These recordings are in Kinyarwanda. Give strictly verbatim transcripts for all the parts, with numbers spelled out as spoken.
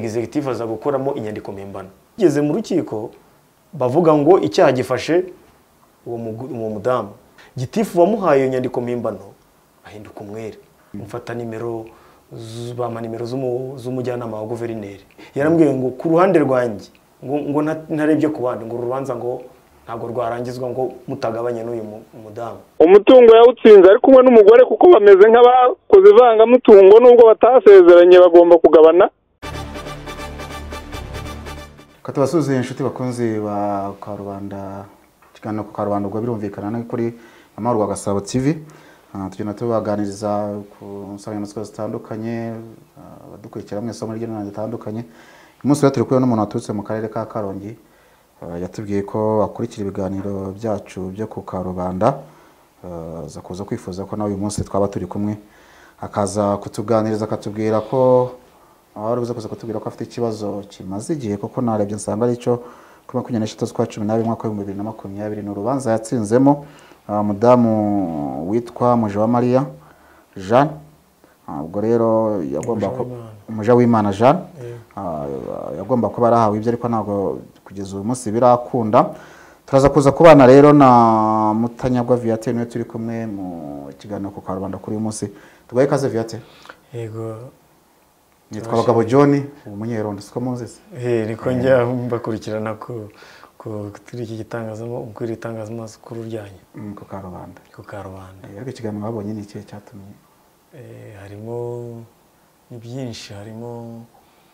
executive aza gukoramo inyandiko mpimbano. Igeze mu rukiko bavuga ngo icyaha gifashe uwo uwo mudamu. Gitifu wamuhaye iyo nyandiko mpimbano ahinduka umwere. Mfata nimero bama nimero z'umujyanama wa guverineri. Yarambwiye ngo ku ruhande rwanjye ngo ngo ntarebye ku bandi ngo urubanza ngo ntabwo rwarangizwa ngo mutagabanye n'uyu mudamu. Umutungo yawutsinze ari kumwe n'umugore kuko bameze nk'abakoze ivanga mutungo nubwo batasezeranye bagomba kugabana. Katubasuze inshuti bakunzi ba Karubanda kigana ku Karubanda ubwo birumvikana no kuri Amahoro Gasabo T V. Tugenda tubaganiriza ku nsanganyamatsiko zitandukanye badukurikira mu isomo ry'inama zitandukanye. Umunsi turi kuri n'umuntu waturutse mu karere ka Karongi yatubwiye ko akurikira ibiganiro byacu byo ku Karubanda za kuza kwifuza ko nawe uyu munsi twaba turi kumwe akaza kutuganiriza akatubwira ko aho rubuze kuza kutubwira ko afite ikibazo kimaze igihe koko narebye nsanga ari cyo kuri makumyabiri n'eshatu z'ukwa cumi n'abiri mwaka w'ibihumbi bibiri na makumyabiri n'urubanza yatsinzemo mudamu witwa Mujawamariya Jean. Ubwo rero yagomba ko umuja w'Imana Jean yagomba kuba arahawe ibyo ariko ntabwo kugeza uyu munsi birakunda. Turaza kuza kubana rero na Mutanyagwa Viateur niwe turi kumwe mu kiganiro ku Karubanda kuri uyu munsi. Tugaye kaze Viateur. Yego. Nitwa Bagabo John umunyerondo siko muzese. Eh niko njya mbakurikirana ko kuri iki gitangazamo kuri itangazamakuru ryanye ku Karubanda. Ku Karubanda. Ariko ikiganiro babonye ni ikihe cyatumye? Eh harimo ni byinshi, harimo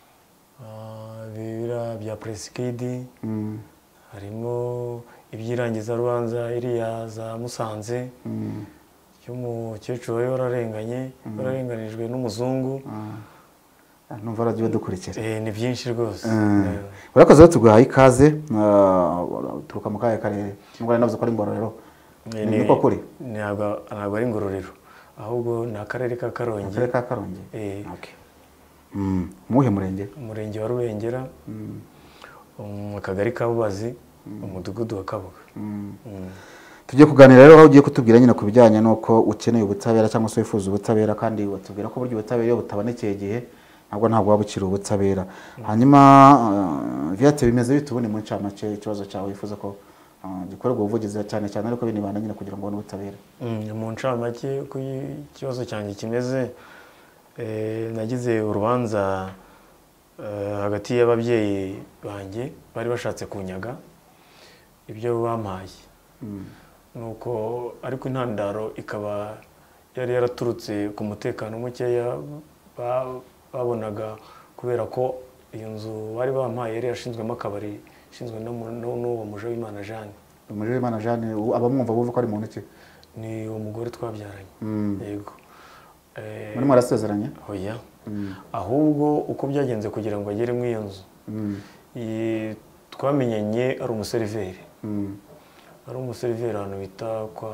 bibira bya Presikidi, harimo ibyirangiza rubanza iriya za Musanze y'umukecuru wararenganye wararenganijwe n'umuzungu. Numva radio dukurikira. Eh ni byinshi rwose. Urakoze tuguhaye ikaze turuka mu kaye karere. Nubwo navuze ko ari Ngororero. Ni ko kuri. Ntabwo ntabwo ari Ngororero. Ahubwo na akarere ka Karongi. Akarere ka Karongi. Eh. Okay. Mm. Muhe murenge? Umurenge wa Rubengera. Mm. Akagari ka Bubazi, umudugudu wa Kabuga. Mm. Tugiye kuganira rero aho ugiye kutubwira nyine kubijyanye nuko ukeneye ubutabera cyangwa se wifuza ubutabera kandi watubwira ko buryo ubutabera iyo butabonekeye gihe ntabwo ntabwo wabukira ubutabera. Hanyuma Viateur bimeze bitubone mu ncamake ikibazo cyawe wifuza ko gikorerwa ubuvugizi cyane cyane ariko binibanda nyine kugira ngo ubone ubutabera. Mu ncamake ku kibazo cyanjye kimeze eh nagize urubanza hagati y'ababyeyi banjye bari bashatse kunyaga ibyo bampaye. Nuko ariko intandaro ikaba yari yaraturutse ku mutekano mukeya babonaga kubera ko iyo nzu bari bampaye yari yashinzwemo akabari shinzwe n'uwo muja w'Imana Jean. Umuja w'Imana Jean abamwumva buvuga ko ari muntu ki? Ni umugore twabyaranye. Yego. Eh muri marasezeranye? Oya. Ahubwo uko byagenze kugira ngo agere mu iyo nzu. Mm. Twamenyanye ari umuseriveri. Mm. Ari umuseriveri hano bita kwa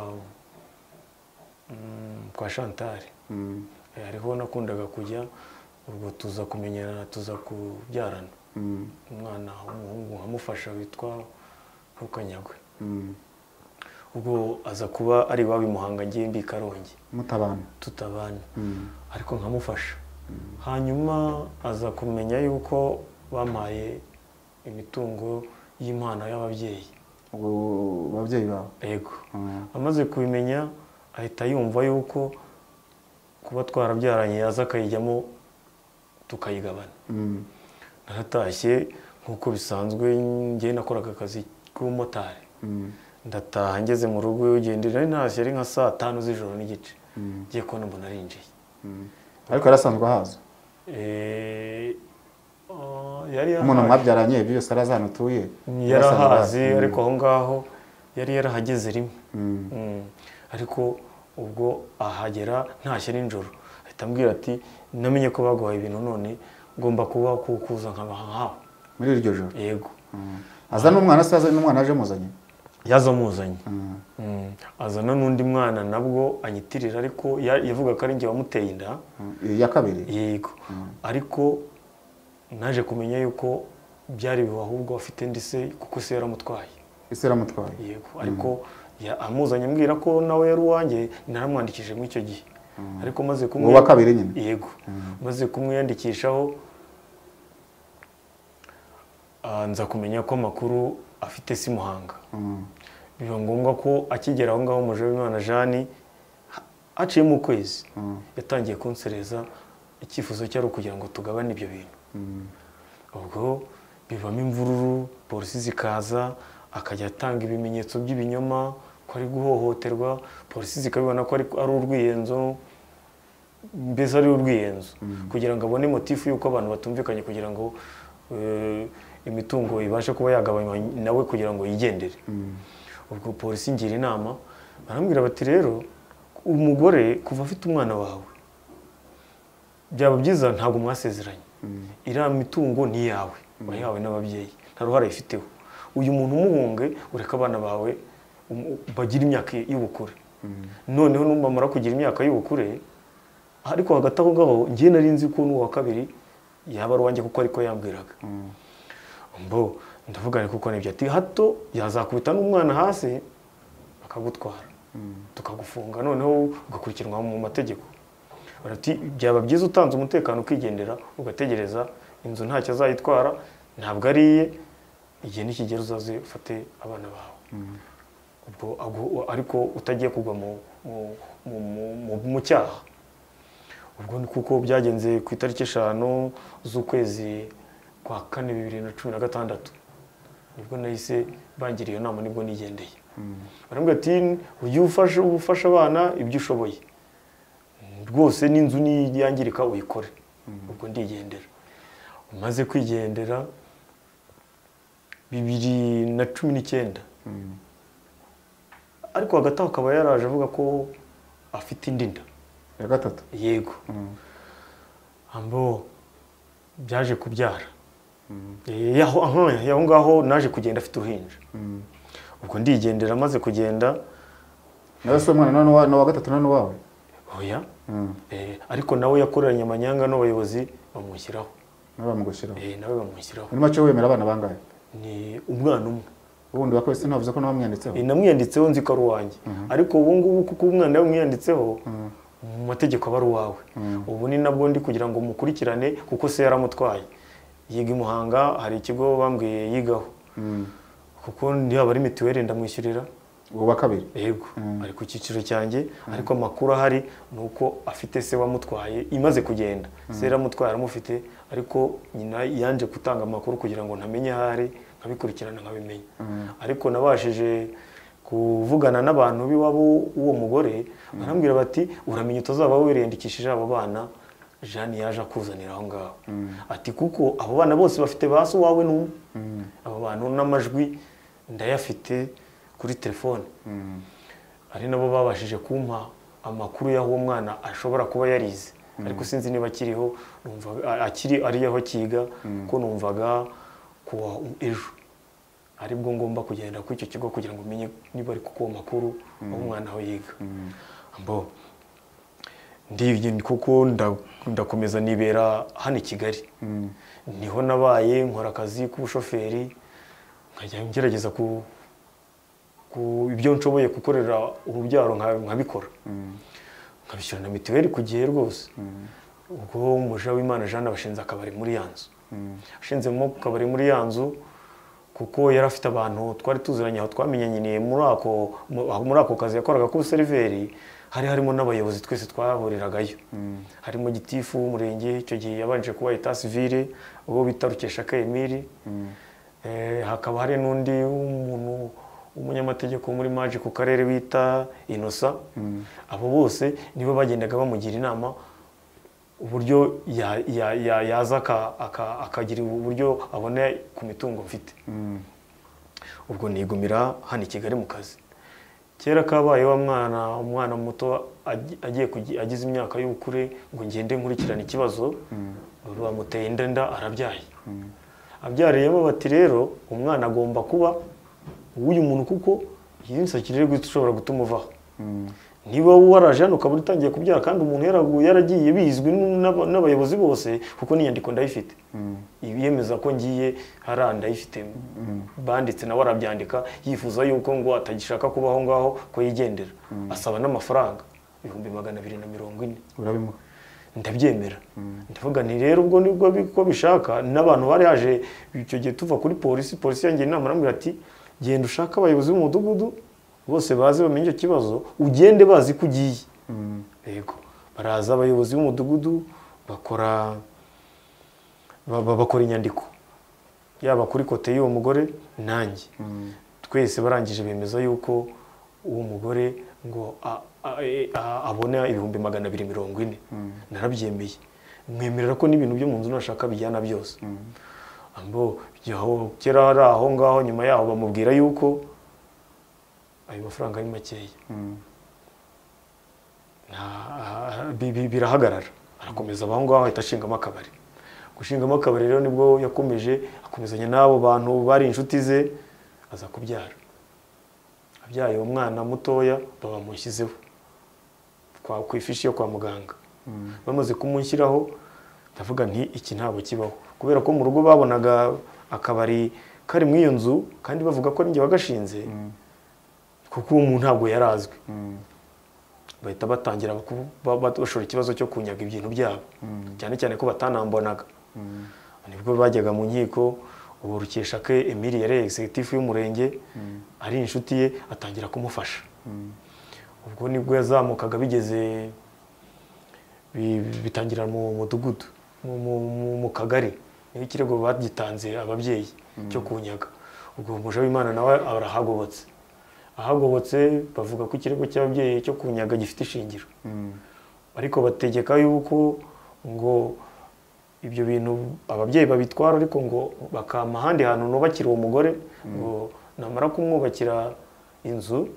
mm, kwa Chantal. Mm. Eh ariho nakundaga kujya ubwo tuza kumenyana tuza kubyarana. Mm. Umwana w'umuhungu nkamufasha witwa Rukanyagwe. Mm. Ubwo aza kuba ari wawe Muhanga ngiye mbi Karongi. Mutabana. Tutabana. Mm. Ariko nkamufasha. Mm. Hanyuma aza kumenya yuko bampaye imitungo y'Imana y'ababyeyi. Ubwo babyeyi bawe. Yego. Mm. Amaze kubimenya ahita yumva yuko kuba twarabyaranye yaza akayijyamo tukayigabana. Mm. Naratashye nkuko bisanzwe ngiye nakoraga akazi k'umumotari. Mm. Ndataha ngeze mu rugo ugendera ntashye ari nka saa tanu z'ijoro n'igice. Mm. Ngiye kubona mbona arinjiye. Mm. Ariko yarasanzwe haza. Eh uh, yari umuntu mwabyaranye byose arazana tuye. Yarahazi ariko aho ngaho yari yarahageze rimwe. Mm. Mm. Ariko ubwo ahagera ntashye n'injoro ahita ambwira ati namenye ko baguhaye ibintu none ngomba kuba kukuza nkabaha muri iryo joro. Yego. Azana umwana saza n'umwana aje muzanye. Yaza muzanye. Mm. Azana n'undi mwana nabwo anyitirira ariko yavuga ko ari ngiye wamuteye inda. Ya kabiri. Yego. Ariko naje kumenya yuko byari ahubwo afite ndise kuko se yaramutwaye. Ise yaramutwaye. Yego. Ariko ya amuzanye mbwira ko nawe yari uwanjye naramwandikije mu icyo gihe. Ariko maze kumwe wa kabiri nyine. Yego. Maze kumwiyandikishaho nza kumenya ko amakuru afite si Muhanga. Biba ngombwa ko akigera aho ngaho Mujawimana Jeanne aciye mu kwezi yatangiye kunsereza icyifuzo cyari kugira ngo tugabane ibyo bintu. Ubwo bivamo imvururu, polisi zikaza akajya atanga ibimenyetso by'ibinyoma ko ari guhohoterwa, polisi zikabibona ko ari urwiyenzo, mbese ari urwiyenzo kugira ngo abone motifu y'uko abantu batumvikanye kugira ngo imitungo ibashe kuba yagabanywa nawe kugira ngo yigendere. Ubwo polisi ngira inama barambwira bati rero umugore kuva afite umwana wawe byaba byiza ntabwo mwasezeranye, iriya mitungo ni yawe wayihawe n'ababyeyi nta ruhare ifiteho, uyu muntu umuhunge ureka abana bawe bagira imyaka y'ubukure, noneho numamara kugira imyaka y'ubukure ariko hagati aho ngaho ngiye nari nzi ko n'uwa kabiri yaba ari uwanjye kuko ariko yambwiraga. Mbo ndavuga kuko nibyo ati hato yazakubita n'umwana hasi bakagutwara tukagufunga noneho ugakurikiranwa mu mategeko. Barati byaba byiza utanze umutekano ukigendera ugategereza inzu ntacyo azayitwara, ntabwo ariye igihe nikigera uzaze ufate abana bawe. Ubwo ariko utagiye kugwa mu mu cyaha. Ubwo ni kuko byagenze ku itariki eshanu z'ukwezi kwa kane bibiri na cumi na gatandatu nibwo nahise bangiriye inama nibwo nigendeye. Barambwira ati ujye ufasha ufasha abana ibyo ushoboye rwose n'inzu niyangirika uyikore. Ubwo ndigendera, umaze kwigendera bibiri na cumi n'icyenda ariko hagati aho akaba yaraje avuga ko afite indi nda ya gatatu. Yego. Ambo byaje kubyara yaho aho ngaho naje kugenda afite uruhinja. Ubwo ndigendera amaze kugenda. Nawe se umwana none wa gatatu none wawe? Oya. Eh ariko nawe yakoreranye amanyanga n'abayobozi bamushyiraho. Nawe bamugushyiraho? Eh nawe bamushyiraho. Ni make wemera abana bangahe? Ni umwana umwe. Ubundi wakwese ntavuze ko namwiyanditseho? Eh namwiyanditseho nzi ko ari uwanjye. Ariko ubu ngubu kuko umwana yamwiyanditseho mu mategeko aba ari uwawe. Ubu ni nabwo ndi kugira ngo mukurikirane kuko se yaramutwaye. Yiga i Muhanga hari ikigo bambwiye yigaho. Kuko ndi aba ari mituweli ndamwishyurira. Uwo wa kabiri? Yego. Ari ku cyiciro cyanjye ariko amakuru ahari nuko afite se wamutwaye imaze kugenda. Se yaramutwaye aramufite ariko nyina yanje gutanga amakuru kugira ngo ntamenye ahari nkabikurikirana nkabimenya. Ariko nabashije kuvugana n'abantu biwabo uwo mugore barambwira bati uramenye utazaba wirendikishije abo bana Jeanne yaje akuzanira aho ngaho. Ati kuko abo bana bose bafite baso wawe n'umwe. Abo bantu n'amajwi ndayafite kuri telefone. Ari nabo babashije kumpa amakuru y'aho mwana ashobora kuba yarize. Ariko sinzi niba kiriho numva akiri ari yaho kiga ko numvaga kuwa ejo aribwo ngomba kugenda ku icyo kigo kugira ngo umenye niba ari kuko makuru aho umwana aho yiga. Ambo ndi kuko ndakomeza nibera hano i Kigali. Niho nabaye nkora akazi k'ubushoferi nkajya ngerageza ku ibyo nshoboye gukorera urubyaro nkabikora. Nkabishyura na mituweli ku gihe rwose. Ubwo Mujawimana Jeanne abashinze akabari muri yanzu. Ashinzemo akabari muri yanzu kuko yari afite abantu twari tuziranye aho twamenyanye muri ako muri ako kazi yakoraga ku seriveri. Hari harimo n'abayobozi twese twahuriragayo. Harimo gitifu w'umurenge icyo gihe yabanje kuba etat civile uwo bita Rukeshaka Emile. Eh hakaba hari n'undi umuntu umunyamategeko muri maji ku karere bita Inosa. Abo bose nibo bagendaga bamugira inama uburyo yaza akagira uburyo abona ku mitungo mfite. Ubwo nigumira hano i Kigali mu kazi. Kera kabaye wa mwana umwana muto agiye agize imyaka y'ubukure ngo ngende nkurikirana ikibazo bamuteye inda arabyaye. Abyariyemo bati rero umwana agomba kuba uyu muntu kuko yinsakirire gushobora gutuma uvaho. Niba waraje hano ukaba utangiye kubyara kandi umuntu yaraguye yaragiye bizwi n'abayobozi bose kuko niyandiko ndayifite. Ibiyemeza ko ngiye haranda ifite banditse na warabyandika yifuza yuko ngo atagishaka kubaho ngaho ko yigendera. Asaba n'amafaranga ibihumbi magana abiri na mirongo ine. Urabimuha? ndabyemera ndavuga nti rero ubwo nibwo biko bishaka n'abantu bari haje icyo gihe tuva kuri polisi polisi yangiye inama arambwira ati genda ushaka abayobozi b'umudugudu bose baze bamenye icyo kibazo ugende bazi ko ugiye yego baraza abayobozi b'umudugudu bakora bakora inyandiko yaba kuri kote y'uwo mugore nanjye twese barangije bemeza yuko uwo mugore ngo abona ibihumbi magana abiri mirongo ine narabyemeye mwemerera ko n'ibintu byo mu nzu nashaka bijyana byose ambo kera ari aho ngaho nyuma yaho bamubwira yuko ayo mafaranga ari makeya birahagarara arakomeza aho ngaho ahita ashingamo akabari gushingamo akabari rero nibwo yakomeje akomezanya n'abo bantu bari inshuti ze aza kubyara abyaye umwana mutoya babamushyizeho ku ifishi yo kwa muganga bamaze kumushyiraho ndavuga nti iki ntabwo kibaho kubera ko mu rugo babonaga akabari kari mu iyo nzu kandi bavuga ko ninjye wagashinze kuko uwo muntu ntabwo yarazwi bahita batangira bashora ikibazo cyo kunyaga ibintu byabo cyane cyane ko batanambonaga nibwo bajyaga mu nkiko ubu Rukeshake Emile yari executive y'umurenge ari inshuti ye atangira kumufasha ubwo nibwo yazamukaga bigeze bitangira mu mudugudu mu kagari n'ikirego bagitanze ababyeyi cyo kunyaga ubwo umuje w'Imana nawe arahagobotse ahagobotse bavuga ko ikirego cy'ababyeyi cyo kunyaga gifite ishingiro ariko bategeka yuko ngo ibyo bintu ababyeyi babitwara ariko ngo bakama ahandi hantu nubakira uwo mugore ngo namara kumwubakira inzu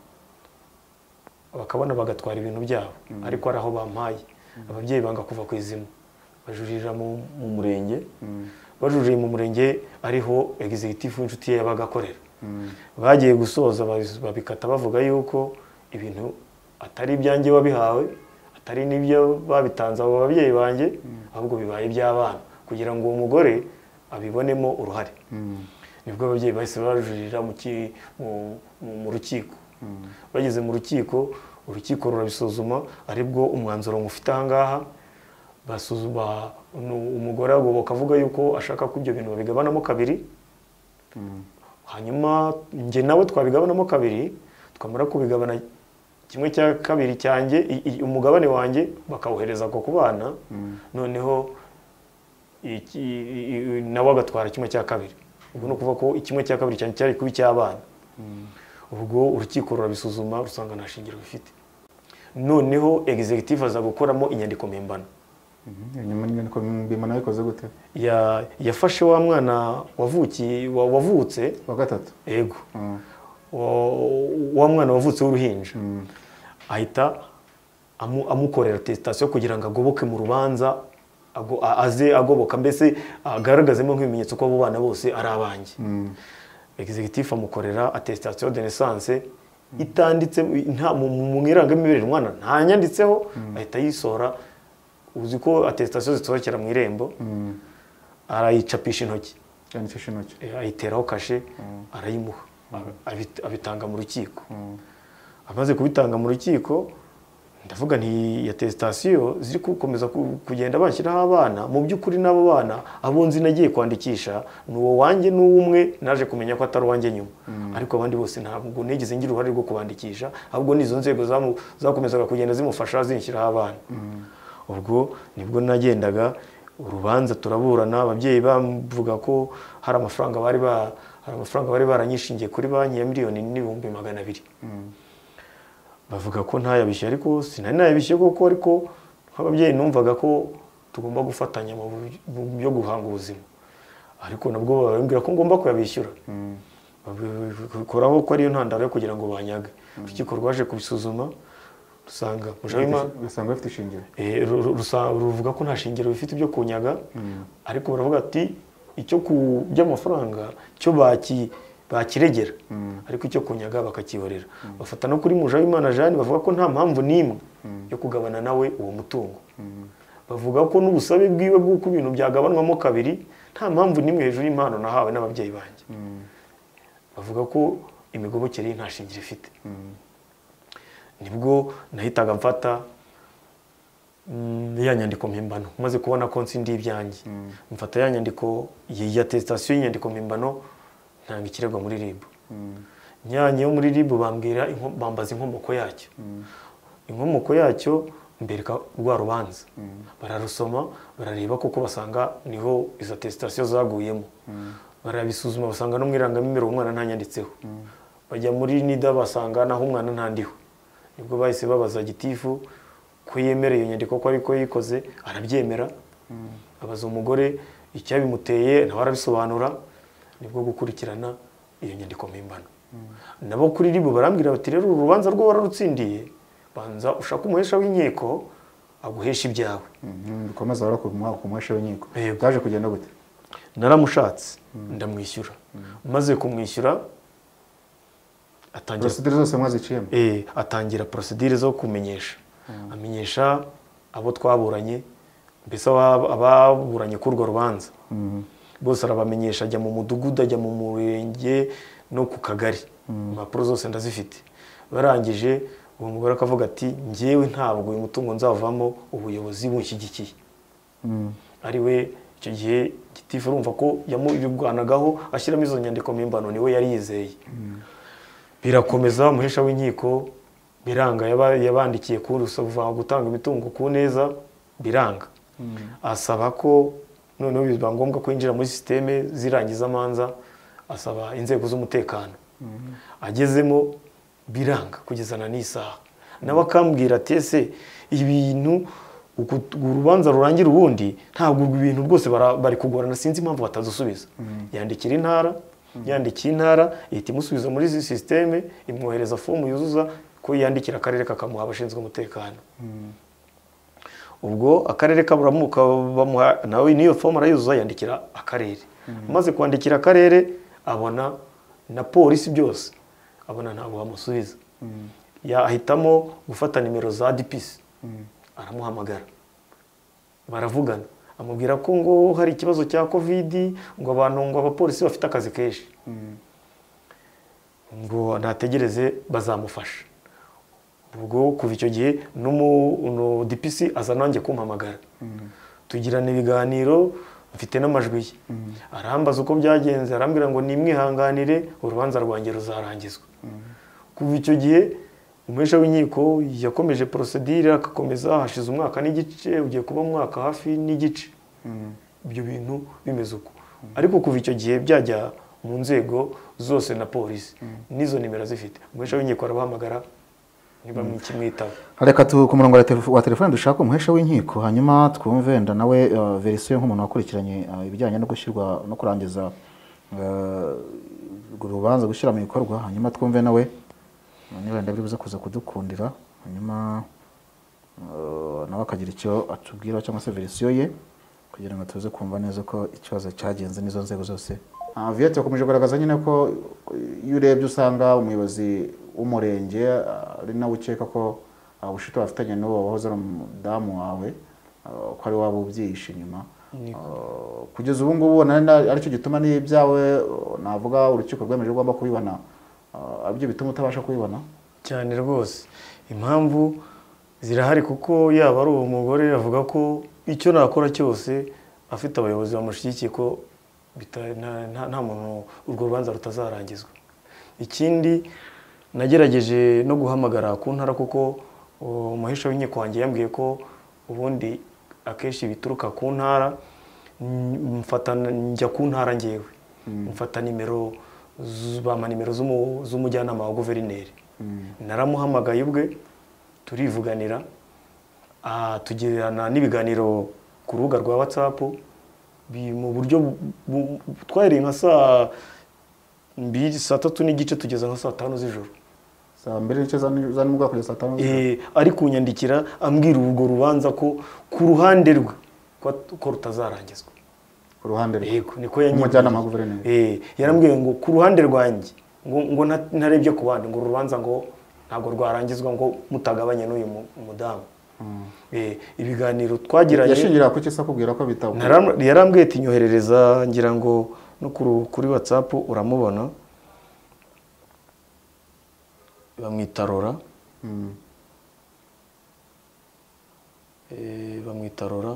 bakabona bagatwara ibintu byabo ariko ari aho bampaye ababyeyi banga kuva ku izima bajurira mu murenge bajuriye mu murenge ariho executive w'inshuti ye yabaga akorera bagiye gusoza babikata bavuga yuko ibintu atari ibyanjye wabihawe atari n'ibyo babitanze abo babyeyi banjye ahubwo bibaye iby'abana kugira ngo uwo mugore abibonemo uruhare nibwo ababyeyi bahise bajurira mu rukiko bageze mu rukiko urukiko rurabisuzuma aribwo umwanzuro mufite aha ngaha basuzuma umugore agoboka avuga yuko ashaka ko ibyo bintu babigabanamo kabiri hanyuma njye nawe twabigabanamo kabiri twamara kubigabana kimwe cya kabiri cyanjye umugabane wanjye bakawuhereza ko ku bana noneho nawe agatwara kimwe cya kabiri ubwo no kuvuga ko kimwe cya kabiri cyanjye cyari kuba icy'abana ubwo urukiko rurabisuzuma rusanga nta shingiro bifite noneho executive aza gukoramo inyandiko mpimbano inyandiko mpimbano yikoze gute yafashe wa mwana wavukiye wavutse wa gatatu yego wa mwana wavutse w'uruhinja ahita amukorera attestation kugira ngo agoboke mu rubanza aze agoboka mbese agaragazemo nk'ibimenyetso ko abo bana bose ari abanjye executive amukorera attestation de naissance itanditse nta mu irangamimerere umwana nta nyanditseho ahita yisohora uzi ko attestation zisohokera mu irembo arayicapisha intoki yandikisha intoki ayiteraho kashe arayimuha abitanga mu rukiko amaze kubitanga mu rukiko ndavuga nti attestation ziri gukomeza kugenda bashyiraho abana mu by'ukuri n'abo bana abo nzi nagiye kwandikisha n'uwo wanjye n'umwe naje kumenya ko atari wanjye nyuma ariko abandi bose ntabwo nigeze ngira uruhare rwo kubandikisha ahubwo nizo nzego zakomezaga kugenda zimufasha zinshyiraho abana ubwo nibwo nagendaga urubanza turaburana ababyeyi bavuga ko hari amafaranga bari ba hari amafaranga bari baranyishingiye kuri banki ya miliyoni n'ibihumbi magana abiri bavuga ko ntayabishye ariko sinari nayabishye koko ariko nk'ababyeyi numvaga ko tugomba gufatanya mu byo guhanga ubuzima ariko nabwo babambwira ko ngomba kuyabishyura babikoraho ko ariyo ntandaro yo kugira ngo banyage urukiko rwaje kubisuzuma rusanga rusanga bafite ishingiro ruvuga ko nta shingiro bifite ibyo kunyaga ariko baravuga ati icyo ku by'amafaranga cyo baki bakiregera ariko icyo kunyaga bakakihorera bafata no kuri Mujawimana Jeanne bavuga ko nta mpamvu n'imwe yo kugabana nawe uwo mutungo bavuga ko n'ubusabe bwiwe bw'uko ibintu byagabanwamo kabiri nta mpamvu n'imwe hejuru y'impano nahawe n'ababyeyi banjye bavuga ko imigobokere nta shingiro ifite nibwo nahitaga mfata mm, ya nyandiko mpimbano maze kubona ko nsindi ibyanjye mfata ya nyandiko ya attestation y'inyandiko mpimbano ntanga ikirego muri R I B nyanye yo muri R I B bambwira bambaza inkomoko yacyo inkomoko yacyo mbereka rwa rubanza bararusoma barareba kuko basanga niho izo attestation zaguyemo barabisuzuma basanga no mwirangamimero umwana ntanyanditseho bajya muri NIDA basanga naho umwana ntandiho nibwo bahise babaza gitifu ko yemereye nyandiko ko ariko yikoze arabyemera abaza umugore icyabimuteye nawe arabisobanura nibwo gukurikirana iyo nyandiko mpimbano nabo kuri R I B barambwira bati rero urubanza rwo wararutsindiye banza ushaka umuhesha w'inkiko aguhesha ibyawe bikomeza bara ku muhesha w'inkiko byaje kugenda gute naramushatse ndamwishyura maze kumwishyura atangira procedure zose mwaziciyemo eh atangira procedure zo kumenyesha amenyesha abo twaburanye mbese ababuranye kurwo rubanza bose arabamenyesha ajya mu mudugudu ajya mu murenge no ku kagari impapuro zose ndazifite barangije uwo mugore akavuga ati njyewe ntabwo uyu mutungo nzavamo ubuyobozi bunshyigikiye ari we icyo gihe gitifu urumva ko yamubwanagaho ashyiramo izo nyandiko mpimbano niwe yari yizeye birakomeza muhesha w'inkiko biranga yabandikiye kurusaba gutanga imitungo ku neza biranga asaba ko noneho biba ngombwa ko yinjira muri systeme zirangiza amanza asaba inzego z'umutekano agezemo biranga kugezana n'isaha nawe akambwira ati ese ibintu urubanza rurangira ubundi ntabwo ibintu rwose bari kugorana sinzi impamvu batazusubiza yandikira intara yandikiye intara ihita imusubiza muri izi systeme imwohereza fomu yuzuza ko yandikira akarere kakamuha abashinzwe umutekano ubwo akarere kaburamuka bamuha nawe niyo fomu arayuzuza yandikira akarere maze kwandikira akarere abona na polisi byose abona ntabwo bamusubiza yahitamo gufata nimero za D P C aramuhamagara baravugana amubwira ko ngo hari ikibazo cya covid ngo abantu ngo abapolisi bafite akazi kenshi ngo nategereze bazamufasha ubwo kuva icyo gihe no D P C aza nanjye kumpamagara tugirana ibiganiro mfite n'amajwi ye arambaza uko byagenze arambwira ngo nimwihanganire urubanza rwanjye ruzarangizwa kuva icyo gihe umuhesha w'inkiko yakomeje procedure akakomeza hashize umwaka n'igice ugiye kuba umwaka hafi n'igice ibyo bintu bimeze uko ariko kuva icyo gihe byajya mu nzego zose na polisi nizo nimero zifite umuhesha w'inkiko arabahamagara niba mwikimwitaba reka tu ku murongo wa telefone dushaka umuhesha w'inkiko hanyuma twumve nda nawe verisiyo nk'umuntu wakurikiranye ibijyanye no gushyirwa no kurangiza urubanza gushyira mu bikorwa hanyuma twumve nawe niba ndabiri buze kuza kudukundira hanyuma nawe akagira icyo atubwira cyangwa se verisiyo ye kugira ngo tuze kumva neza ko ikibazo cyagenze n'izo nzego zose Viet yakomeje kugaragaza nyine ko iyo urebye usanga umuyobozi w'umurenge ari nawe ukeka ko ubushito bafitanye n'uwo wahoze ari umudamu wawe ko ari waba ubyihishe inyuma kugeza ubu ngubu aricyo gituma n'ibyawe navuga urukiko rwemeje ugomba kubibona abyo bituma utabasha kubibona cyane rwose impamvu zirahari kuko yaba ari uwo mugore avuga ko icyo nakora cyose afite abayobozi bamushyigikiye ko nta muntu urwo rubanza rutazarangizwa ikindi nagerageje no guhamagara ku ntara kuko umuhesha w'inkiko wanjye yambwiye ko ubundi akenshi bituruka ku ntara mfata njya ku ntara ngewe mfata nimero bama nimero z'umujyanama wa guverineri naramuhamagaye ubwe turivuganira tugirana n'ibiganiro ku rubuga rwa WhatsApp mu buryo twahereye nka saa mbiri saa tatu n'igice tugeza nka saa tanu z'ijoro saa mbiri n'igice za nimugoroba kugeza saa tanu z'ijoro ari kunyandikira ambwira urwo rubanza ko ku ruhande rwe ko rutazarangizwa ku ruhande rwe yego niko yanyibwiye umujyanama wa guverineri eh yarambwiye ngo ku ruhande rwanjye ngo ngo ntarebye ku bandi ngo urubanza ngo ntabwo rwarangizwa ngo mutagabanye n'uyu mudamu eh ibiganiro twagiranye yashingira ku cyesa kubwira ko bitabo yarambwiye ati nyoherereza ngira ngo no kuri WhatsApp uramubona bamwitarora eh, bamwita Rora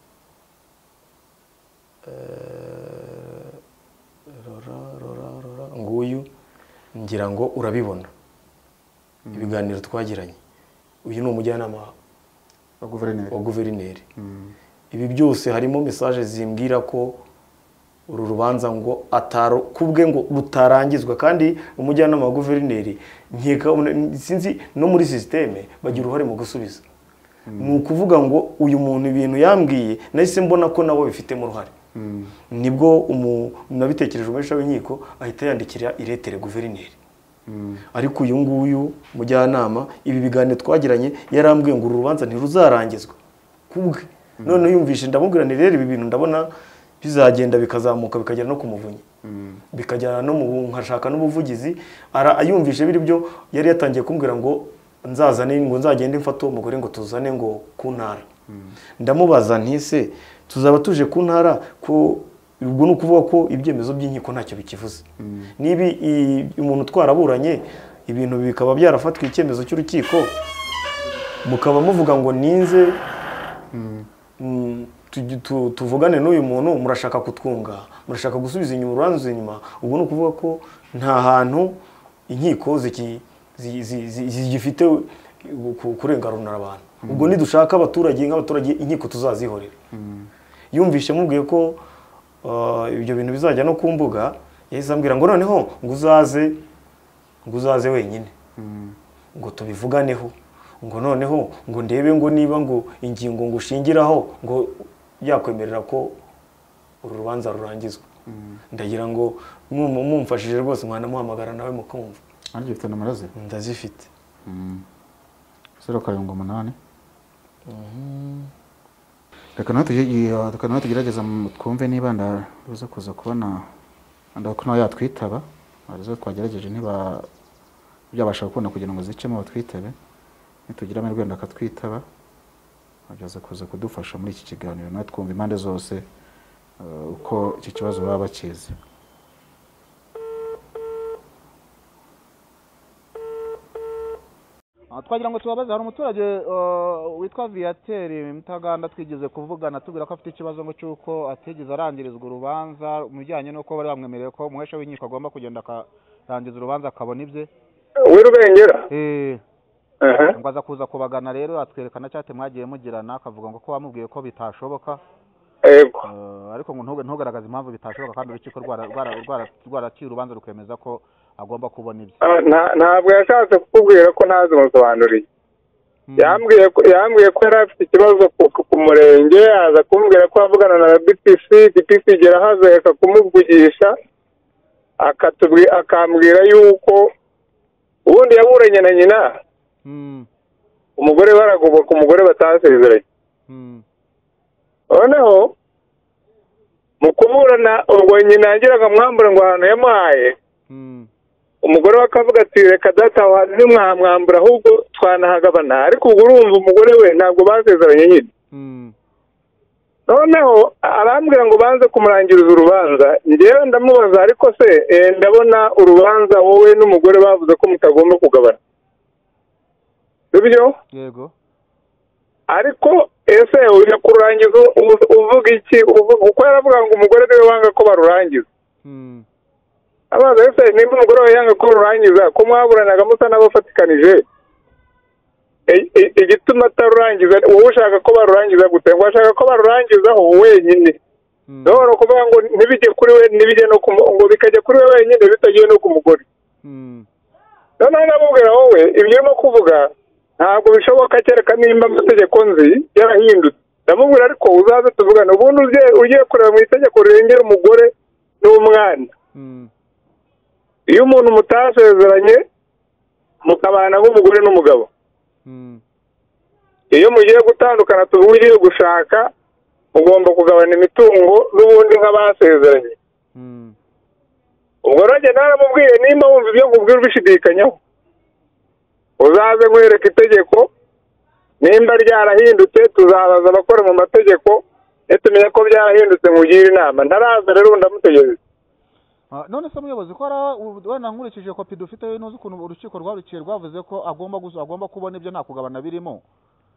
Rora Rora Rora nguyu ngira ngo urabibona ibiganiro twagiranye uyu ni umujyanama wa guverineri wa guverineri ibi byose harimo message zimbwira ko uru rubanza ngo ataro kubwe ngo rutarangizwa kandi umujyanama wa guverineri nkeka sinzi no muri systeme bagira uruhare mu gusubiza ni ukuvuga ngo uyu muntu ibintu yambwiye nahise mbona ko nabo bifitemo uruhare nibwo nabitekereje umesha w'inkiko ahita yandikira iretere guverineri ariko uyu nguyu mujyanama ibi biganiro twagiranye yarambwiye ngo uru rubanza ntiruzarangizwa kubwe none yumvishe ndamubwira ni rero ibi bintu ndabona bizagenda bikazamuka bikagera no kumuvunyi bikajyana no mu nkashaka n'ubuvugizi ara ayumvishe biri byo yari yatangiye kumbwira ngo nzazane ngo nzagende mfata uwo mugore ngo tuzane ngo ku ntara ndamubaza ntise tuzaba tuje ku ntara ko ubwo no kuvuga ko ibyemezo by'inkiko ntacyo bikivuze nibi umuntu twaraburanye ibintu bikaba byarafatwa icyemezo cy'urukiko mukaba muvuga ngo ninze tuvugane n'uyu muntu murashaka kutwunga murashaka gusubiza inyuma uranze inyuma ubwo no kuvuga ko nta hantu inkiko ziki zigifite kurengarunara abantu ubwo nidushaka abaturage nk'abaturage inkiko tuzazihorera yumvishe mubwiye ko ibyo bintu bizajya no ku mbuga yahise ambwira ngo noneho ngo uzaze ngo uzaze wenyine ngo tubivuganeho ngo noneho ngo ndebe ngo niba ngo ingingo ngo ushingiraho ngo yakwemerera ko uru rubanza rurangizwa ndagira ngo mumfashije rwose mwana muhamagara nawe mukumva ariko ufite nomero ze ndazifite zero karindwi umunani reka nawe tugerageza twumve niba ndabuze kuza kubona ndako nawe yatwitaba arizo twagerageje niba byabasha gukunda kugira ngo zicemo batwitabe nitugira amahirwe ndakatwitaba ajaza kuza kudufasha muri iki kiganiro nawe twumva impande zose uko iki kibazo baba bakizi twagira ngo tubabaze hari umuturage witwa Viateur Mutaganda twigeze kuvugana tubwira ko afite ikibazo ngo cyuko atigeze arangirizwa urubanza mu bijyanye n'uko bari bamwemereye ko umuhesha w'inkiko agomba kugenda akarangiza urubanza akabona ibye w'Irubengera eh ngo aza kuza kubagana rero atwerekana cyate mwagiye mugirana akavuga ngo ko bamubwiye ko bitashoboka yego ariko ngo ntuge ntugaragaza impamvu bitashoboka kandi urukiko rwara rwara rwaraciye urubanza rukemeza ko agomba kubona ibye ntabwo yashatse kukubwira ko ntazi umusobanuriye yambwiye yambwiye ko yari afite ikibazo ku murenge aza kumbwira ko avugana na B P C B P C igera hazeka kumuvugisha akambwira yuko ubundi yaburanye na nyina umugore baragoboka umugore batasezeranye noneho mu kuburana ubwo nyina yagiraga mwambura ngo ahantu yamuhaye umugore we akavuga ati reka data wawe ntimwamwambura ahubwo twanahagabana ariko ubwo urumva umugore we ntabwo basezeranye nyine noneho arambwira ngo banze kumurangiriza urubanza njyewe ndamubaza ariko se ndabona urubanza wowe n'umugore bavuze ko mutagomba kugabana sibyo yego ariko ese ujya kurangiza uvuga iki uko yaravuga ngo umugore niwe wanga ko barurangiza abaza ese nimba umugore we yanga ko barurangiza ko mwaburanaga musa n'abafatikanije igituma atarurangiza wowe ushaka ko barurangiza gute ngo ashaka ko barurangizaho wenyine none kuvuga ngo ntibijye kuri we ntibijye no ngo bikajya kuri we wenyine bitagiye no ku mugore noneho ndamubwira wowe ibyo urimo kuvuga ntabwo bishoboka kereka nimba amategeko nzi yarahindutse ndamubwira ariko uzaze tuvugane ubundi ugiye kureba mu itegeko rirengera umugore n'umwana iyo umuntu mutasezeranye mukabana nk'umugore n'umugabo iyo mugiye gutandukana tuvuga ugiye gushaka ugomba kugabana imitungo n'ubundi nk'abasezeranye ubwo rero naramubwiye nimba wumva ibyo nkubwira ubishidikanyaho uzaze nkwereka itegeko nimba ryarahindutse tuzabaza abakora mu mategeko tumenya ko byarahindutse nkugire inama ntaraza rero ndamutegereza none se muyobozi ko wenda nkurikije kopi dufite n'uzi ukuntu urukiko rwaruciye rwavuze ko agomba agomba kubona ibyo nta kugabana birimo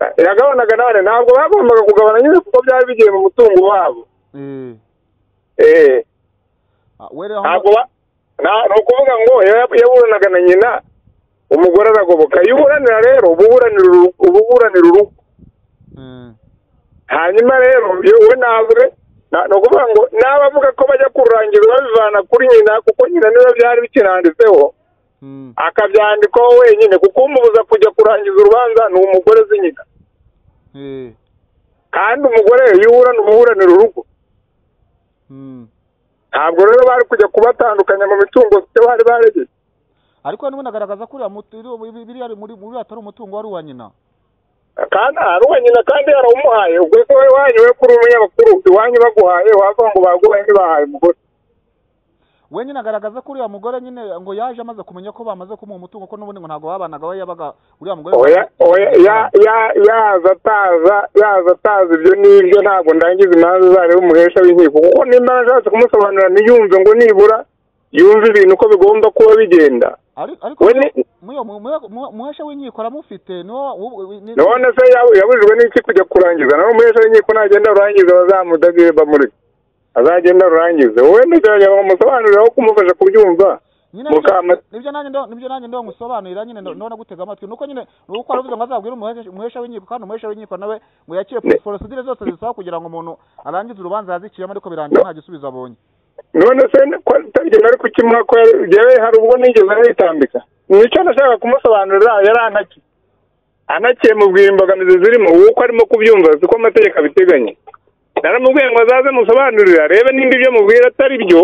yagabanaga none ntabwo bagombaga kugabana nyine kuko byari bigiye mu mutungo wabo. eh eh Ah, were ntabwo aho ba- na- ni ukuvuga ngo yab- yaburanaga na nyina umugore aragoboka. Iyo uburanira rero uba uburanira urugo- uba uburanira urugo. eh Hanyuma rero iyo we ntabwe na- ni ukuvuga ngo n'abavuga ko bajya kururangiza babivana kuri nyina kuko nyina niba byari bikinanditseho mm akabyandikaho wenyine kuko umubuza kujya kurangiza urubanza ni umugore uzi nyina. eh kandi umugore iyo uburana uba uburanira urugo. mm Ntabwo rero bari kujya kubatandukanya mu mitungo se bari baregeye. ariko n'ubundi agaragaza ko uriya mutu- iri- biriya ari muri muri atari umutungo wari uwa nyina. Kandi ari uwa nyina kandi yarawumuhaye ubwo se wowe wanyu we kuri umunyamakuru iwanyu baguhaye wavuga ngo baguhaye ntibahaye umugore. We nyine agaragaza ko uriya mugore nyine ngo yaje amaze kumenya ko bamaze kumuha umutungo ko n'ubundi ngo ntabwo babanaga we yabaga uriya mugore Oya oya ya ya yaza ataza yaza ataza ibyo n'ibyo ntabwo ndangiza imanza zareba umuhesha w'inkiko kuko nimba nashatse kumusobanurira ntiyumve ngo nibura yumve ibintu uko bigomba kuba bigenda. Ari- ariko We ni- muyo muhesha w'inkiko aramufite niwo ni- none se yabu- yabujijwe n'iki kujya kurangiza nawe umuhesha w'inkiko nagenda urangiza bazamudagire bamureke azagenda urangize wowe ntigerageza bamusobanurira aho kumufasha kubyumva. nyine Mukama- nibyo nanjye ndo nibyo nanjye ndo ngusobanurira nyine ndo- ndabona gutega amatwi nuko nyine nuko aravuze ngo azabwire umuhesha umuhesha w'inkiko kandi umuhesha w'inkiko nawe ngo yaciye Ne- procedure zose zisaba kugira ngo umuntu arangize urubanza yaziciyemo ariko birangira nta gisubizo abonye. none se ko atagenda ari kukimuha ko yewe hari ubwo nigeze aritambika nicyo nashaka kumusobanurira yari anaki anakiye mubwira imbogamizi zirimo uko arimo kubyumva siko amategeko abiteganya. Naramubwiye ngo azaze musobanurira arebe nimba ibyo mubwira atari byo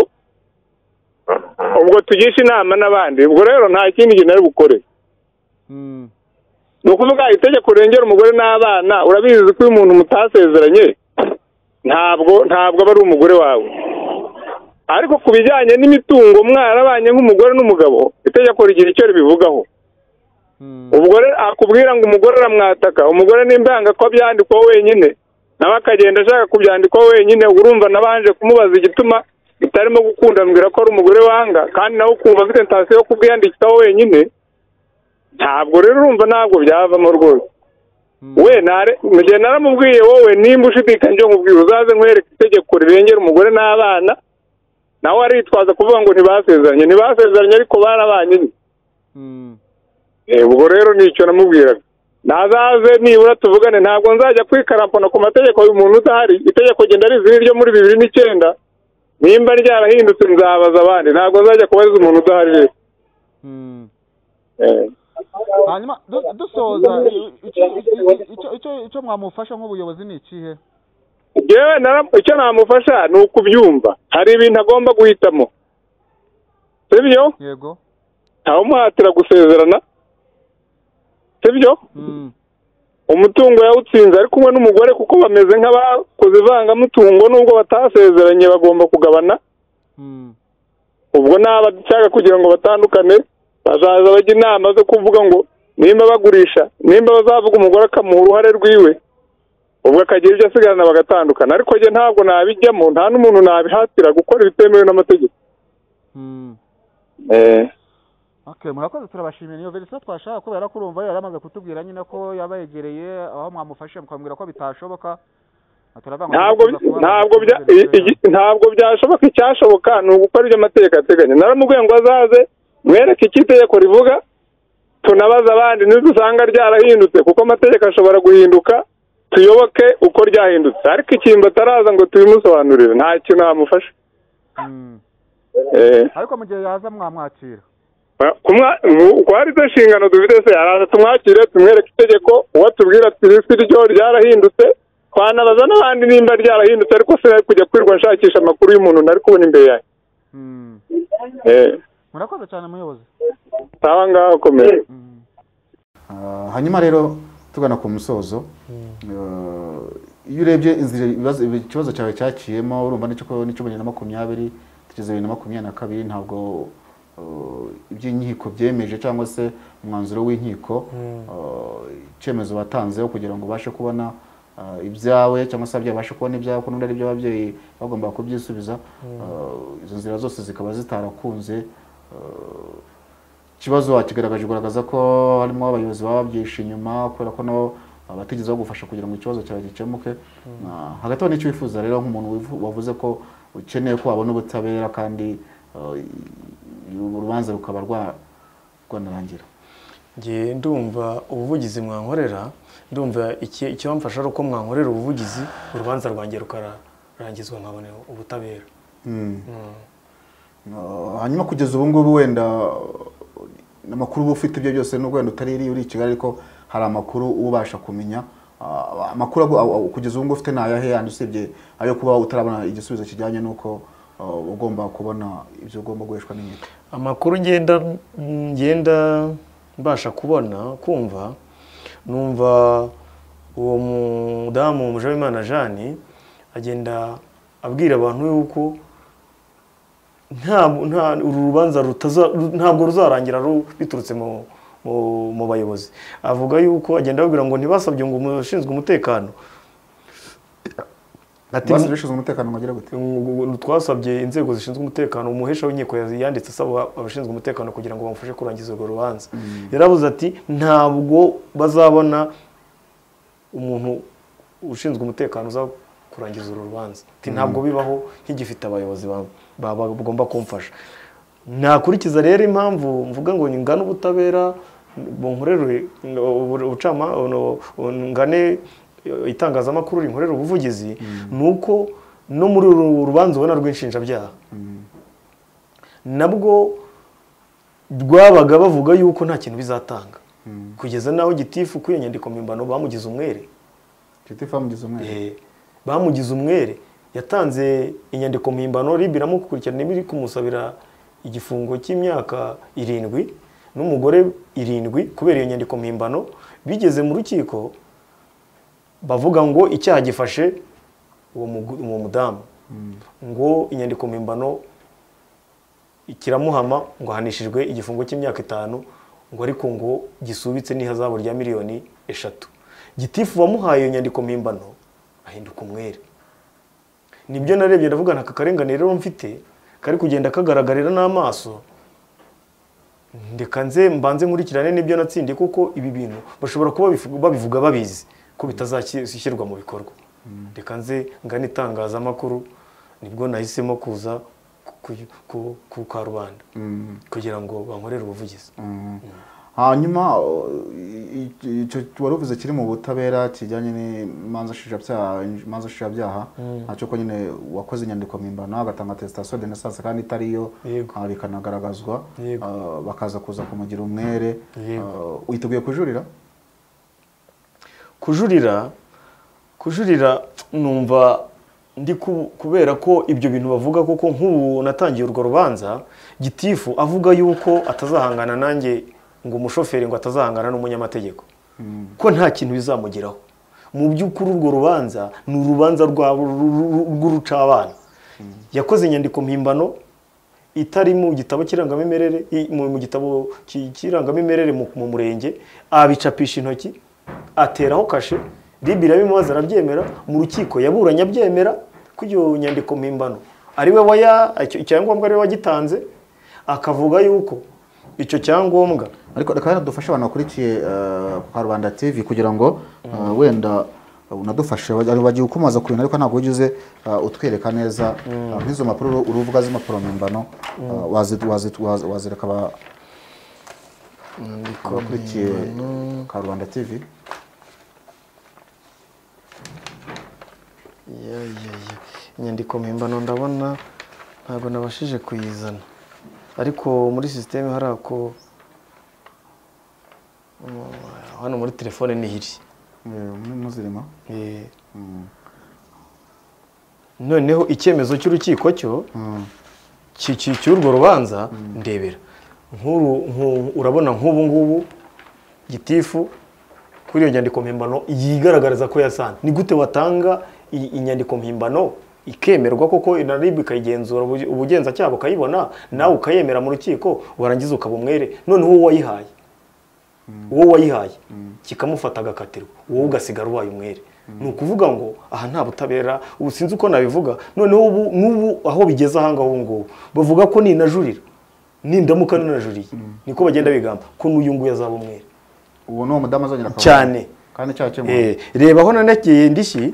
ubwo tugisha inama n'abandi ubwo rero nta kindi kintu ari bukore. mm Ni ukuvuga itegeko rirengera umugore n'abana urabizi ko iyo umuntu mutasezeranye ntabwo ntabwo aba ari umugore wawe ariko ku bijyanye n'imitungo mwarabanye nk'umugore n'umugabo itegeko rigira icyo ribivugaho. mm Ubwo rero akubwira ngo umugore aramwataka umugore nimba yanga ko byandikwaho wenyine nawe akagenda ashaka kubyandikwaho wenyine urumva nabanje kumubaza igituma bitarimo gukunda mbwira ko ari umugore wanga kandi nawe ukumva afite intasiyo yo kubwiyandikiraho wenyine ntabwo rero urumva ntabwo byavamo rwose. we nare mu gihe naramubwiye wowe nimba ushidikanya nkubwira uzaze nkwereke itegeko rirengera umugore n'abana nawe aritwaza kuvuga ngo ntibasezeranye ntibasezeranye ariko barabanye. mm ubwo rero nicyo namubwiraga nazaze nibura tuvugane ntabwo nzajya kwikarampana ku mategeko y'umuntu udahari itegeko genda riziri ryo muri bibiri n'icyenda nimba ryarahindutse nzabaza abandi ntabwo nzajya kubaza umuntu udahari rero. mm Eh. hanyuma du- dusoza icyo- icyo- icyo- icyo icyo mwamufasha nk'ubuyobozi ni ikihe? Yewe nara- icyo namufasha ni ukubyumva hari ibintu agomba guhitamo sibyo yego ntawumuhatira gusezerana sibyo mm umutungo yawutsinze ari kumwe n'umugore kuko bameze nk'abakoze ivangamutungo nubwo batasezeranye bagomba kugabana. mm ubwo n'abashaka kugira ngo batandukane bazaza bajya inama zo kuvuga ngo nimba bagurisha nimba bazavuga umugore akamuha uruhare rwiwe ubwo akagira ibyo asigarana bagatandukana ariko njye ntabwo nabijyamo nta n'umuntu nabihatira gukora ibitemewe n'amategeko. mm eh Okay, murakoze turabashimiye iyo verisiyo twashaka kubera ko urumva yari amaze kutubwira nyine ko yabayegereye aho mwamufashe mukambwira ko bitashoboka. Turavanga ntabwo ntabwo bya i- igi- ntabwo byashoboka icyashoboka ni ugukora ibyo amategeko ateganya naramubwiye ngo azaze mwereke icyo itegeko rivuga tunabaza abandi nidusanga ryarahindutse kuko amategeko ashobora guhinduka tuyoboke uko ryahindutse ariko ikintu ataraza ngo tubimusobanurire nta kintu namufasha. mm eh ariko mu gihe yaza mwamwakira. kumwa kwari zo nshingano dufite se araza tumwakire tumwereke itegeko uwo tubwira ati isi ryo ryarahindutse twanabaza n'abandi nimba ryarahindutse ariko se kujya kwirwa nshakisha amakuru y'umuntu nari kubona imbere yawe. mm eh murakoze cyane muyobozi. sawa ngaho komera. mm Ah, hanyuma rero tugana ku musozo eh, iyo urebye inzira ibibazo ikibazo cyawe cyaciyemo urumva n'icyo ko n'icyo bibiri na makumyabiri tugeze bibiri na makumyabiri na kabiri ntabwo eh, iby'inkiko byemeje cyangwa se umwanzuro w'inkiko eh, icyemezo batanzeho kugira ngo ubashe kubona eh, ibyawe cyangwa se ababyeyi babashe kubona ibyawe ko n'undi ari byo ababyeyi bagomba kubyisubiza eh, izo nzira zose zikaba zitarakunze. eh, ikibazo wakigaragaje ugaragaza ko harimo abayobozi baba babyishe inyuma kubera ko nabo abatigeze bagufasha kugira ngo ikibazo cyawe gikemuke. Hagati aho n'icyo wifuza rero nk'umuntu wavuze ko ukeneye ko wabona ubutabera kandi urubanza rukaba rwanarangira? Ngiye ndumva ubuvugizi mwankorera, ndumva icyo bamfasha ari uko mwankorera ubuvugizi urubanza rwanjye rukarangizwa nkabona ubutabera. Hanyuma kugeza ubu ngubu wenda amakuru uba ufite ibyo byose n'ubwo wenda utari uri i Kigali ariko hari amakuru ubasha kumenya, amakuru kugeza ubu ngubu ufite n'ayahe yandi usibye ayo kuba utarabona igisubizo kijyanye n'uko ugomba kubona ibyo ugomba guheshwa n'inkiko? Amakuru ngenda ngenda mbasha kubona kumva, numva uwo mudamu Mujawimana Jeanne agenda abwira abantu yuko nta uru rubanza ntabwo ruzarangira biturutse mu mu bayobozi. Avuga yuko agenda ababwira ngo ntibasabye ngo umushinzwe umutekano ati bashinzwe umutekano ngagira gute? Twasabye inzego zishinzwe umutekano, umuhesha w'inkiko yanditse asaba abashinzwe umutekano kugira ngo bamufashe kurangiza urwo rubanza. Yaravuze ati ntabwo bazabona umuntu ushinzwe umutekano uza kurangiza uru rubanza, ati ntabwo bibaho nk'igifite abayobozi bagomba kumfasha. Nakurikiza rero impamvu mvuga ngo ngane ubutabera bunkorere ubucama ngane itangazamakuru rinkorera ubuvugizi, nuko no muri uru rubanza ubona rw'inshinjabyaha nabwo rwabaga bavuga yuko nta kintu bizatanga, kugeza naho gitifu kuri nyandiko mpimbano bamugize umwere. Gitifu bamugize umwere? Bamugize umwere, yatanze inyandiko mpimbano, Ribi iramukurikirana ibiri kumusabira igifungo cy'imyaka irindwi n'umugore irindwi kubera iyo nyandiko mpimbano. Bigeze mu rukiko bavuga ngo icyaha gifashe uwo mudamu, ngo inyandiko mpimbano ikiramuhama ngo ahanishijwe igifungo cy'imyaka itanu, ngo ariko ngo gisubitse n'ihazabu rya miliyoni eshatu. Gitifu wamuhaye iyo nyandiko mpimbano ahinduka umwere. Nibyo narebye ndavuga naka karengane rero mfite kari kugenda kagaragarira n'amaso, ndeka nze mbanze nkurikirane n'ibyo natsindiye, kuko ibi bintu bashobora kuba babivuga babizi ko bitazashyirwa mu bikorwa. Ndeka nze ngane itangazamakuru, nibwo nahisemo kuza ku Karubanda kugira ngo bankorere ubuvugizi. Hanyuma icyo waruvuze kiri mu butabera kijyanye n'imanza nshinjabyaha ntacyo ko nyine wakoze inyandiko mpimbano agatanga attestation de naissance kandi itariyo, bikanagaragazwa bakaza kuza kumugira umwere. Witeguye kujurira? Kujurira kujurira numva ndi kubera ko ibyo bintu bavuga koko nk'ubu natangiye urwo rubanza, gitifu avuga yuko atazahangana nanjye, ngo umushoferi ngo atazahangana n'umunyamategeko, ko nta kintu bizamugeraho. Mu by'ukuri urwo rubanza ni urubanza rw'urucabana. Yakoze inyandiko mpimbano itari mu gitabo kirangamimerere, mu gitabo kirangamimerere mu murenge, abicapisha intoki, ateraho kashe, Ribi irabimubaza arabyemera, mu rukiko yaburanye abyemera ko iyo nyandiko mpimbano ari we waya icyangombwa ari we wagitanze, akavuga yuko icyo cyangombwa. Ariko reka dufashe abantu bakurikiye Karubanda T V kugira ngo wenda unadufashe bagiye ukomaza ku bintu ariko ntabwo ugize utwereka neza nk'izo mpapuro uruvuga z'impapuro mpimbano wazireka bakurikiye Karubanda T V. Inyandiko mpimbano ndabona ntabwo nabashije kuyizana, ariko muri systeme hari ako hano muri telefone nihiri muzirima. Noneho icyemezo cy'urukiko cyo cy'urwo rubanza ndebera nkuru, urabona nk'ubu ngubu gitifu kuri iyo nyandiko mpimbano yigaragariza ko yasanze. Ni gute watanga inyandiko mpimbano ikemerwa koko na Ribi ikayigenzura ubugenzacyaha ukayibona nawe ukayemera mu rukiko, warangiza ukaba umwere, noneho wowe wayihaye wowe wayihaye kikamufata agakatirwa, wowe ugasigara ubaye umwere. Ni ukuvuga ngo aha nta butabera, ubu sinzi uko nabivuga. Noneho ubu n'ubu aho bigeze aha ngaho ngubu bavuga ko ninajurira, nindamuka ninajuriye, niko bagenda bigamba ko n'uyu nguyu azaba umwere. Uwo no mudamu azongera cyane kandi cyakemura. Eh, reba aho nanakeye indishyi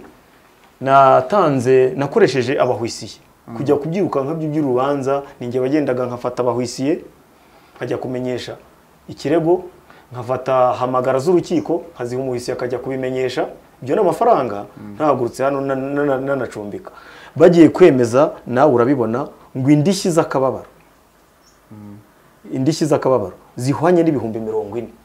natanze nakoresheje abahwisiye kujya kubyiruka nkabyo by'urubanza ninjye wagendaga nkafata abahwisiye nkajya kumenyesha ikirego nkafata hamagara z'urukiko nkaziha umuhisiye akajya kubimenyesha ibyo n'amafaranga ntahagurutse hano nanacumbika bagiye kwemeza nawe urabibona ngo indishyi z'akababaro indishyi z'akababaro zihwanye n'ibihumbi mirongo ine.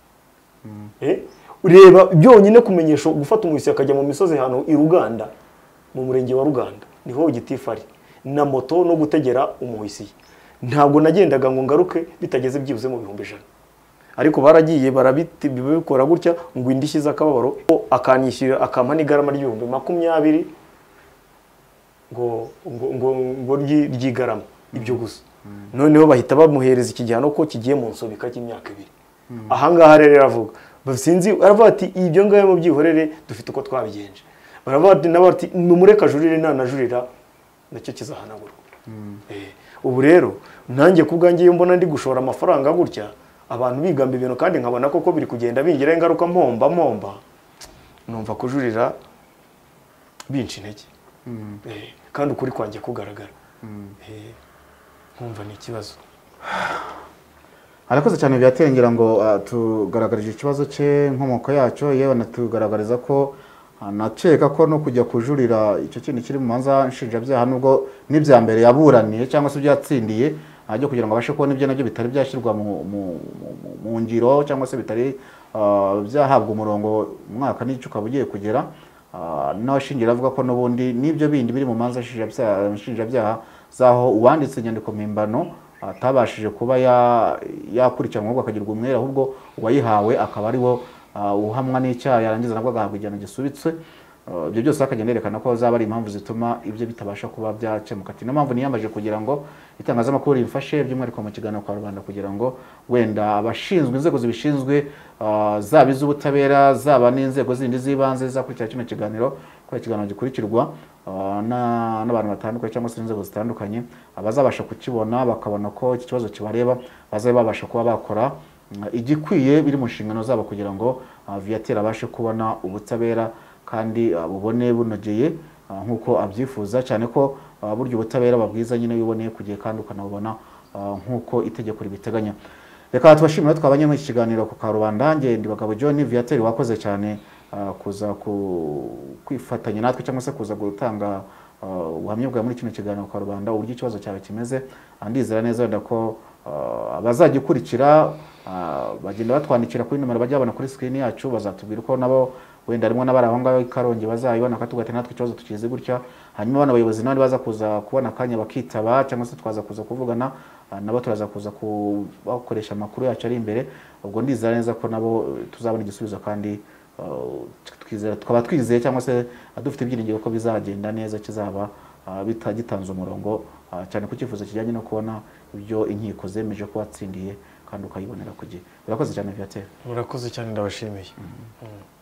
Eh, ureba byonyine kumenyesha gufata umuhisiye akajya mu misozi hano i Ruganda mu murenge wa Ruganda niho gitifari na moto no gutegera umuhisiye ntabwo nagendaga ngo ngaruke bitageze byibuze mu bihumbi ijana ariko baragiye barabikora gutya ngo indishyi z'akababaro akanyishyira akampa n'igarama ry'ibihumbi makumyabiri ngo ngo ngo ry'igarama ibyo gusa noneho bahita bamuhereza iki gihano ko kigiye mu nsobika cy'imyaka ibiri. Ahangaha rero aravuga basinzi aravuga ati ibyo ngayo mu byihorere dufite uko twabigenje baravuga ati nabo ati numureka jurire nanajurira nacyo kizahanagurwa. Eh, ubu rero nanjye kubwangiye mbona ndi gushora amafaranga gutya abantu bigamba ibintu kandi nkabona koko biri kugenda bingira ingaruka mpomba mpomba numva kujurira binci intege. Eh, kandi ukuri kwanjye kugaragara. Eh, nkumva ni ikibazo. Arakoze cyane byatengera ngo uh, tugaragarije ikibazo cye nkomoko yacyo yewe natugaragariza ko uh, naceka ko no kujya kujurira icyo kintu kiri mu manza nshinjabyaha nubwo n'ibya mbere yaburaniye cyangwa se byatsindiye ajya kugira ngo abashe kubona ibyo nabyo bitari byashyirwa mu mu ngiro cyangwa se bitari uh, byahabwa umurongo umwaka n'igice ukaba ugiye kugera uh, n'abashingira avuga ko n'ubundi n'ibyo bindi biri mu manza nshinjabyaha nshinjabyaha zaho uwanditse inyandiko mpimbano atabashije kuba yakurikiranwa ahubwo akagirwa umwere ahubwo uwayihawe akaba ari wo uhamwa n'icyaha yarangiza nabwo agahabwa igihano gisubitswe. Ibyo byose akagenda yerekana ko zaba ari impamvu zituma ibyo bitabasha kuba byakemuka. Niyo mpamvu niyamaje kugira ngo itangazamakuru rimfashe by'umwihariko mu kiganiro kwa rubanda kugira ngo wenda abashinzwe inzego zibishinzwe zaba iz'ubutabera zaba n'inzego zindi z'ibanze zakurikira kino kiganiro ko ikiganiro gikurikirwa n'abantu batandukanye cyangwa se inzego zitandukanye abazabasha kukibona bakabona ko iki kibazo kibareba bazabe babasha kuba bakora igikwiye biri mu nshingano zabo kugira ngo Viateur abashe kubona ubutabera kandi bubone bunogeye nkuko abyifuza cyane ko buryo ubutabera babwiza nyine biboneye kugiye kandi ukanabona nkuko itegeko ribiteganya. Reka tubashimira twabanye mu kiganiro ku Karubanda nge ndi bagabo John Viateur wakoze cyane kuza kwifatanya natwe cyangwa se kuza gutanga ubuhamya bwa muri kino kiganiro kwa rubanda uburyo ikibazo cyawe kimeze andizera neza wenda ko abazagikurikira bagenda batwandikira kuri numero bajya babona kuri screen yacu bazatubwira ko nabo wenda rimwe n'abari aho ngaho ikarongi bazayibona katugate natwe ikibazo tukize gutya hanyuma abana bayobozi nabo baza kuza kubona akanya bakitaba cyangwa se twaza kuza kuvugana nabo turaza kuza kubakoresha amakuru yacu ari imbere ubwo ndizera neza ko nabo tuzabona igisubizo kandi twizera twaba twizeye cyangwa se dufite ibyiringiro ko bizagenda neza kizaba bitagitanze umurongo cyane ku cyifuzo kijyanye no kubona ibyo inkiko zemeje ko watsindiye kandi ukayibonera ku gihe. Urakoze cyane Viateur. Urakoze cyane ndabashimiye.